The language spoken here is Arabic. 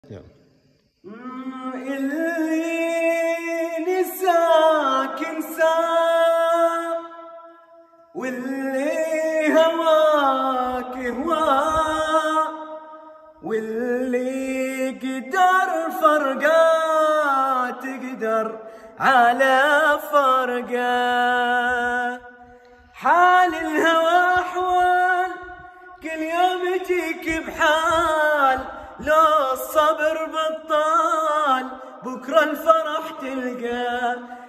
يلا. اللي نساك انساه، واللي هواك هواه، واللي قدر فرقه تقدر على فرقه. حال الهوى احوال كل يوم يجيك بحال، لو الصبر بطال بكره الفرح تلقاه.